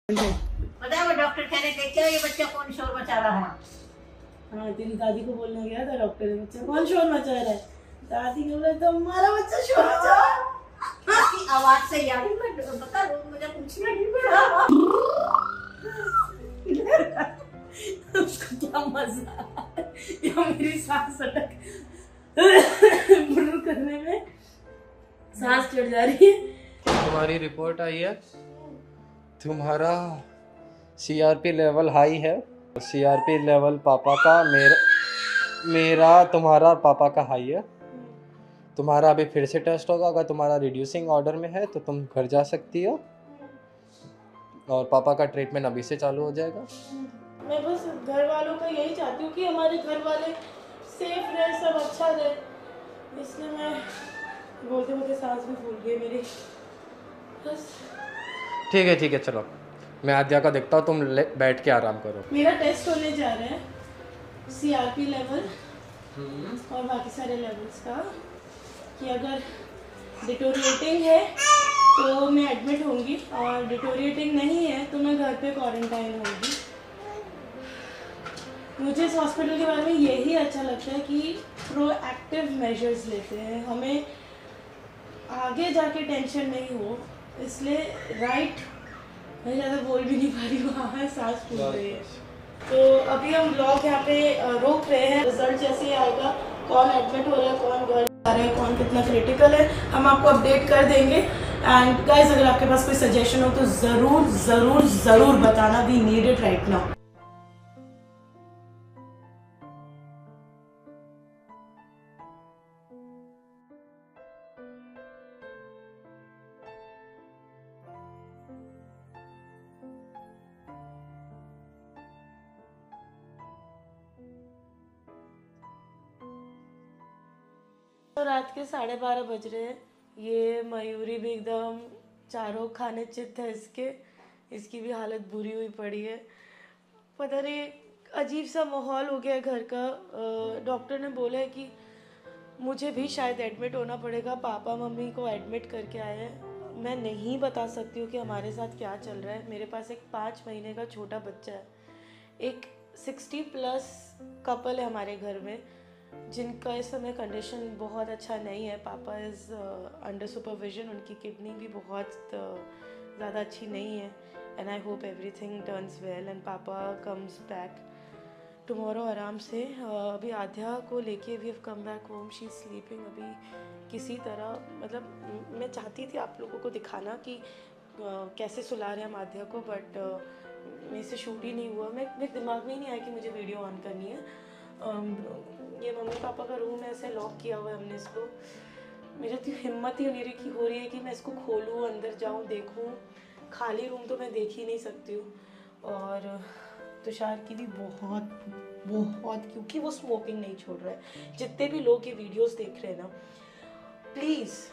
पता है वो डॉक्टर कहने देखते हो ये बच्चा कौन शोर मचा रहा है। हाँ, तेरी दादी को बोलने गया था डॉक्टर ने, बच्चा कौन शोर मचा रहा है। दादी ने बोला तो हमारा बच्चा शोर मचा रहा है। आपकी आवाज से याद ही मैं बता रोज मुझे पूछना नहीं पड़ा। उसको क्या मजा या मेरी सांस अटक करने में सांस चढ़ जा रही है। तुम्हारी रिपोर्ट आई है, तुम्हारा सीआरपी लेवल हाई है। सीआरपी लेवल पापा का मेरा तुम्हारा पापा का हाई है। तुम्हारा अभी फिर से टेस्ट होगा, अगर तुम्हारा रिड्यूसिंग ऑर्डर में है तो तुम घर जा सकती हो और पापा का ट्रीटमेंट अभी से चालू हो जाएगा। मैं बस घर वालों का यही चाहती हूँ कि हमारे घर वाले सेफ रहे, सब अच्छा रहे, इसलिए मैं बोलते बोलते सांस भी फूल गई मेरी। बस ठीक है चलो, मैं आद्या का देखता हूँ, तुम बैठ के आराम करो। मेरा टेस्ट होने जा रहा है सीआरपी लेवल और बाकी सारे लेवल्स का, कि अगर डिटोरिएटिंग है तो मैं एडमिट होंगी और डिटोरिएटिंग नहीं है तो मैं घर पे क्वारंटाइन होंगी। मुझे इस हॉस्पिटल के बारे में यही अच्छा लगता है कि प्रोएक्टिव मेजर्स लेते हैं, हमें आगे जाके टेंशन नहीं हो, इसलिए मैं ज़्यादा बोल भी नहीं पा रही हूँ, हाँ सांस फूल रही है। तो अभी हम ब्लॉग यहाँ पे रोक रहे हैं, रिजल्ट जैसे ही आएगा, कौन एडमिट हो रहा है, कौन घर जा रहा है, कौन कितना क्रिटिकल है, हम आपको अपडेट कर देंगे। एंड गाइस, अगर आपके पास कोई सजेशन हो तो ज़रूर ज़रूर ज़रूर बताना, we need it right now. तो रात के 12:30 बज रहे हैं, ये मयूरी भी एकदम चारों खाने चित है इसकी भी हालत बुरी हुई पड़ी है। पता नहीं अजीब सा माहौल हो गया है घर का। डॉक्टर ने बोला है कि मुझे भी शायद एडमिट होना पड़ेगा, पापा मम्मी को एडमिट करके आए हैं। मैं नहीं बता सकती हूँ कि हमारे साथ क्या चल रहा है। मेरे पास एक 5 महीने का छोटा बच्चा है, एक 60+ कपल है हमारे घर में जिनका इस समय कंडीशन बहुत अच्छा नहीं है। पापा इज़ अंडर सुपरविजन, उनकी किडनी भी बहुत ज़्यादा अच्छी नहीं है। And I hope everything turns well and पापा कम्स बैक टुमारो आराम से। अभी आध्या को लेके we have come back home, she is sleeping अभी किसी तरह। मतलब मैं चाहती थी आप लोगों को दिखाना कि कैसे सुला रहे हैं हम आध्या को, बट मेरे से शूट ही नहीं हुआ। मेरे दिमाग में ही नहीं आया कि मुझे वीडियो ऑन करनी है। ये मम्मी पापा का रूम है, ऐसे लॉक किया हुआ है हमने इसको। मेरी तो हिम्मत ही नहीं हो रही है कि मैं इसको खोलूँ, अंदर जाऊँ, देखूँ। खाली रूम तो मैं देख ही नहीं सकती हूँ। और तुषार की भी बहुत, क्योंकि वो स्मोकिंग नहीं छोड़ रहा है। जितने भी लोग ये वीडियोस देख रहे हैं ना, प्लीज़